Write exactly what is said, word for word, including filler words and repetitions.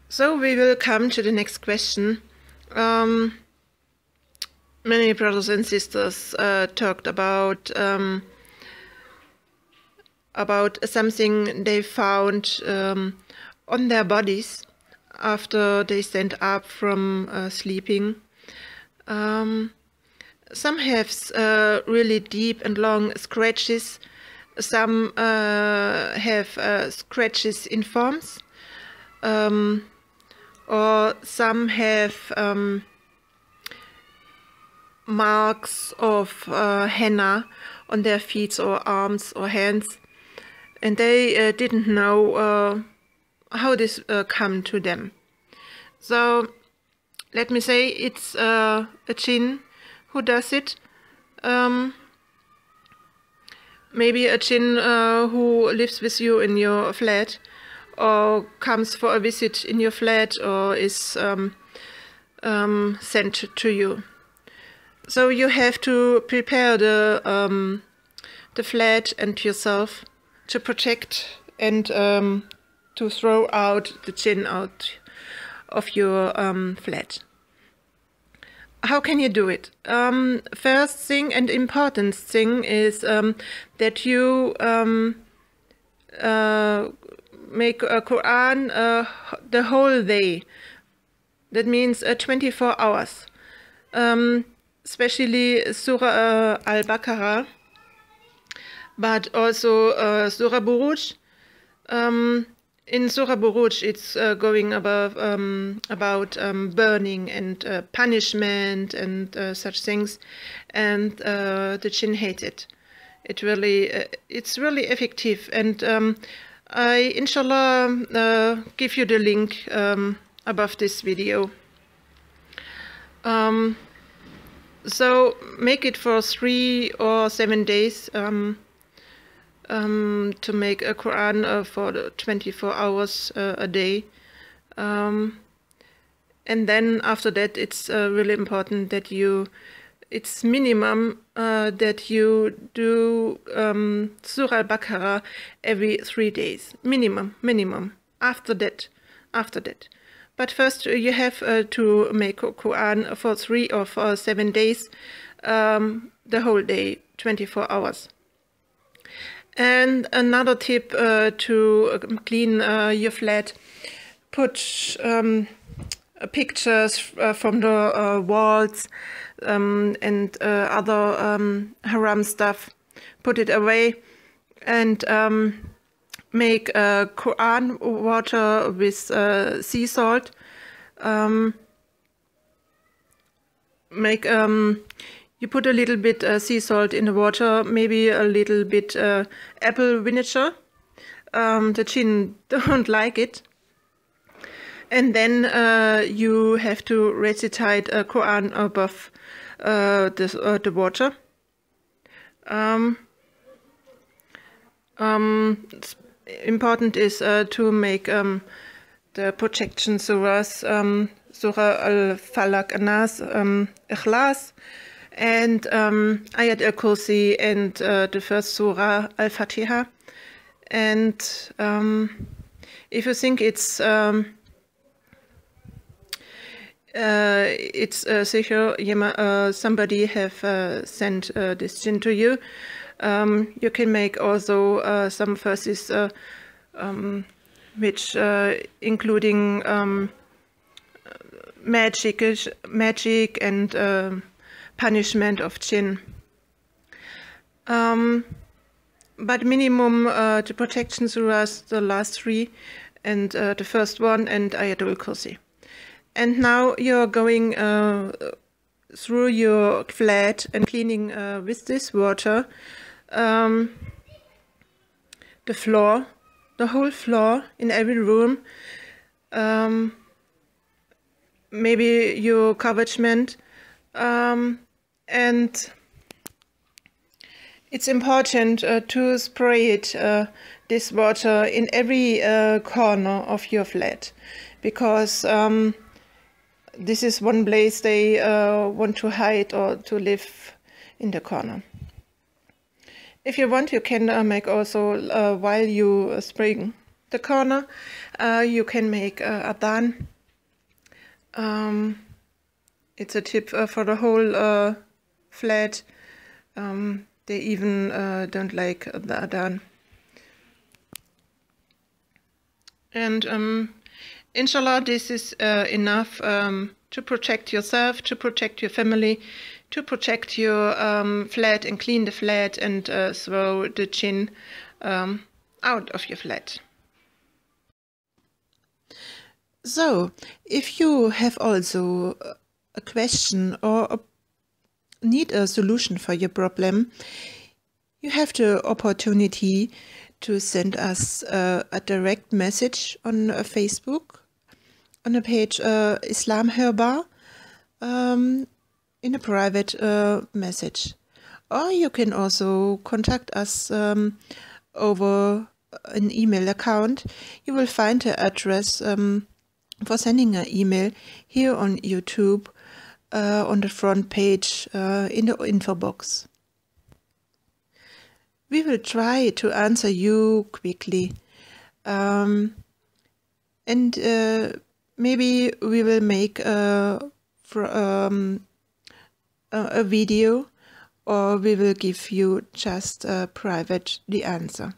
So we will come to the next question. Um, many brothers and sisters uh, talked about um, about something they found um, on their bodies after they stand up from uh, sleeping. Um, some have uh, really deep and long scratches. Some uh, have uh, scratches in forms. Um, or some have um, marks of uh, henna on their feet or arms or hands, and they uh, didn't know uh, how this uh, come to them. So let me say it's uh, a jinn who does it. Um, maybe a jinn uh, who lives with you in your flat, or comes for a visit in your flat, or is um, um, sent to you. So you have to prepare the um, the flat and yourself to protect and um, to throw out the jinn out of your um, flat. How can you do it? Um, first thing and important thing is um, that you um, uh, make a Quran uh, the whole day. That means uh, twenty-four hours. Um, especially Surah uh, Al-Baqarah, but also uh, Surah Buruj. Um, in Surah Buruj, it's uh, going above, um, about um, burning and uh, punishment and uh, such things, and uh, the jinn hate it. It really, uh, it's really effective, and um, I, inshallah, uh, give you the link um, above this video. Um, so make it for three or seven days um, um, to make a Quran uh, for the twenty-four hours uh, a day. Um, and then after that, it's uh, really important that you, it's minimum uh, that you do um, Surah Al-Baqarah every three days. Minimum, minimum. After that, after that. But first you have uh, to make a Quran for three or for seven days, um, the whole day, twenty-four hours. And another tip uh, to clean uh, your flat, put um, pictures uh, from the uh, walls um, and uh, other um, haram stuff, put it away, and um, make uh, Quran water with uh, sea salt. Um, make um, you put a little bit uh, sea salt in the water, maybe a little bit uh, apple vinegar. Um, the jinn don't like it. And then uh, you have to recite a Quran above uh, this, uh, the water. Um, um, important is uh, to make um, the protection surahs, um, Surah Al-Falaq, An-Nas, um, Ikhlas, and um, Ayat al-Kursi, and uh, the first Surah Al-Fatiha. And um, if you think it's um, uh, it's uh, sicher, uh, somebody have uh, sent uh, this jinn to you, um, you can make also uh, some verses uh, um, which uh, including um, magic, magic and uh, punishment of jinn. Um, but minimum uh, the protection surahs, the last three, and uh, the first one, and Ayatul Kursi. And now you're going uh, through your flat and cleaning uh, with this water um, the floor, the whole floor in every room, um, maybe your coveragement, um, and it's important uh, to spray it, uh, this water, in every uh, corner of your flat, because um, this is one place they uh, want to hide or to live in the corner. If you want, you can uh, make also uh, while you uh, spraying the corner, uh, you can make a, a dan. Um, it's a tip uh, for the whole uh, flat. Um, they even uh, don't like the adan. And um, inshallah, this is uh, enough um, to protect yourself, to protect your family, to protect your um, flat and clean the flat and uh, throw the jinn um, out of your flat. So, if you have also a question or a need a solution for your problem, you have the opportunity to send us uh, a direct message on uh, Facebook, on the page uh, Islam Hörbar, um, in a private uh, message. Or you can also contact us um, over an email account. You will find the address um, for sending an email here on YouTube, uh, on the front page uh, in the info box. We will try to answer you quickly, um, and uh, maybe we will make a, um, a video, or we will give you just uh, private the answer.